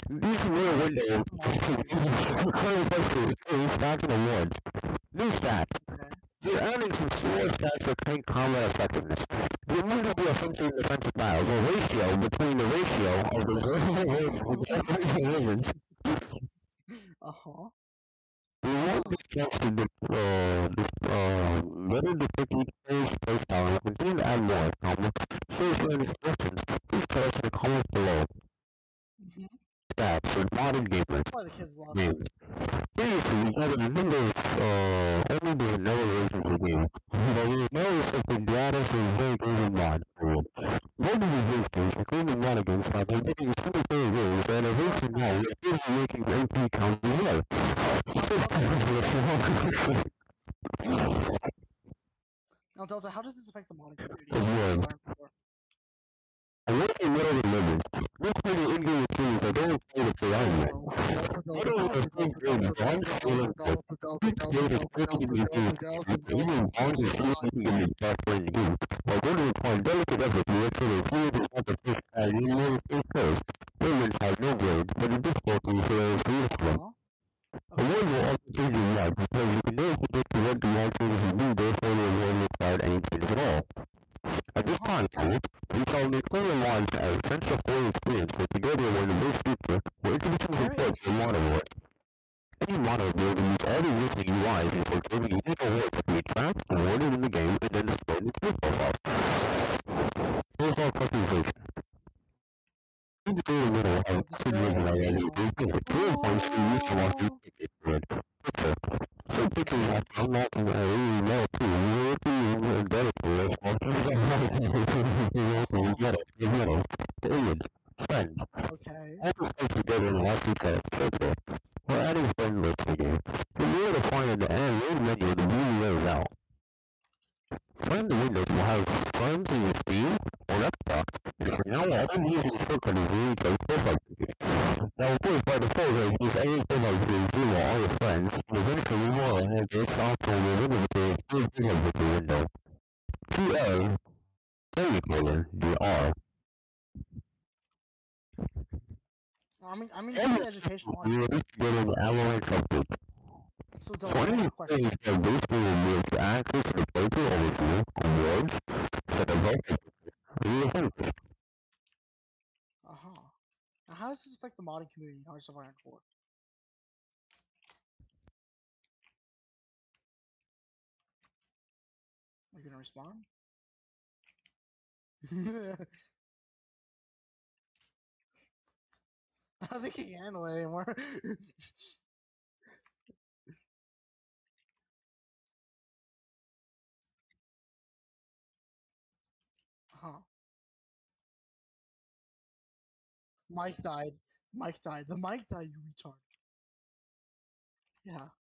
These Well, how little does it windows affect the modding community? currently stats and awards. New stats. Okay. You're adding some smaller stats for tank combat effectiveness. You're moving the Uh-huh. offensive and defensive battles, a ratio between the ratio of the women. Uh-huh. You want Uh-huh. this chance to better depict each player's playstyle and continue to add more. Share Uh-huh. your any questions. Please tell us in the comments below. Mm-hmm. Stats for modern gamers. Why the kids left. Games. Previously, we had a number of, only the vanilla versions of the game. But we now accepted data for very good mod period. Most of these race games, including mod games, have been making single player games, and are What's racing now, happening? we are making MP count as well. Delta, how does this affect the modding community? Now, Delta, how does this affect the modding community in Hearts of Again, Iron 4? I want to know the limits. Look for the in-game activities that don't play the variety. Delta, I Delta, don't want Delta, to think Delta, game Delta, bonds Delta, feel Delta, like the Delta, Delta, big Delta, data Delta, fitting in Delta, the game. Delta, Delta, The Delta. even Oh bonds my is really god. making the best way in the game. While going to require delicate effort to make sure the field is not the first side, you know it's first. Payments have no grades, but the difficulty is beautiful them. Uh-huh. The award Okay. will also change your life because you can never predict what the award changes will do, therefore the award required any changes at all. At this Uh-huh. time, however, we shall declare the awards as essential for your experience, so together when the base feature will introduce Very support for the interesting. award award. Any model will use all the existing UIs before creating unique awards that can be tracked, awarded in the game, and then displayed in the skill profile. Profile customization. Indicating What the middle fuck? has Oh, display customization animation. identity. Clear points to use to watch Oh. this grid. Picture. Some pictures Okay. have unlocking a really low too. You have to use a better for this one. Uh-huh. Middle. The image. Friends. Okay. All the stuff together in one feature. Filter. We're adding friend lists again. You'll be able to find in the end main menu the view lays out. Friend windows will have friends in your Steam or Xbox. And for now, all I'm using the shortcut is really to profile pictures. Now, of course, by default, if any profile pictures zero all your friends, and eventually you Uh-huh. will have this option to remove the profile picture window. PA, semicolon, the R. I mean, pretty Every educational, you will actually. need to get an avalanche update. So, For Delta, I have any a question. page that basically removes the access to the playthrough overview, awards, set of health, real Uh-huh. Now, how does this affect the modding community in Hearts of Iron 4? Are you gonna respond? I don't think he can handle it anymore. Huh. Mike died. Mike died. The mic died, you retard. Yeah.